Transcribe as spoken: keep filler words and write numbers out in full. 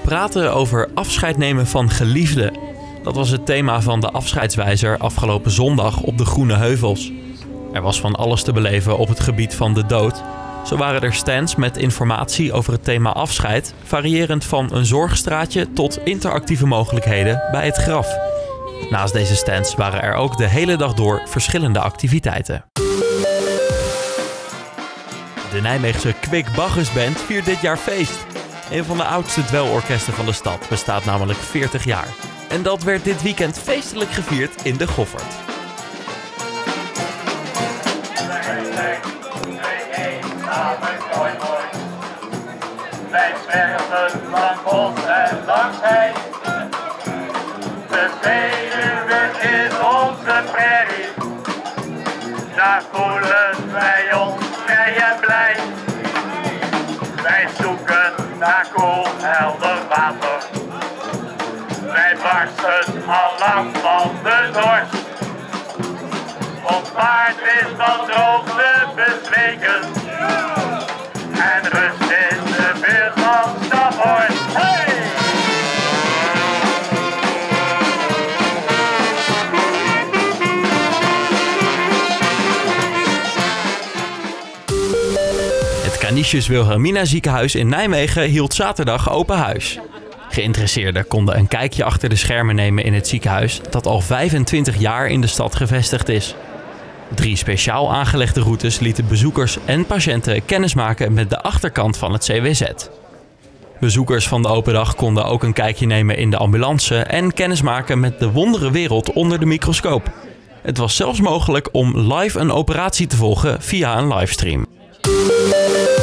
Praten over afscheid nemen van geliefden. Dat was het thema van de afscheidswijzer afgelopen zondag op de Groene Heuvels. Er was van alles te beleven op het gebied van de dood. Zo waren er stands met informatie over het thema afscheid, variërend van een zorgstraatje tot interactieve mogelijkheden bij het graf. Naast deze stands waren er ook de hele dag door verschillende activiteiten. De Nijmeegse Kwik Baggers Band viert dit jaar feest. Een van de oudste dwelorkesten van de stad bestaat namelijk veertig jaar. En dat werd dit weekend feestelijk gevierd in de Goffert. Wij zwerven van bos en langs hei. De Veluwe is onze prairie. Daar voelen wij ons vrij en blij. Wij zoeken naar koel, helder water. Wij barsten al lang van de dorst. Ons paard is van droogte bezweken. En rust in de buurt van Staphorst. Hey! Het Canisius Wilhelmina ziekenhuis in Nijmegen hield zaterdag open huis. Geïnteresseerden konden een kijkje achter de schermen nemen in het ziekenhuis dat al vijfentwintig jaar in de stad gevestigd is. Drie speciaal aangelegde routes lieten bezoekers en patiënten kennismaken met de achterkant van het C W Z. Bezoekers van de open dag konden ook een kijkje nemen in de ambulance en kennismaken met de wonderenwereld onder de microscoop. Het was zelfs mogelijk om live een operatie te volgen via een livestream.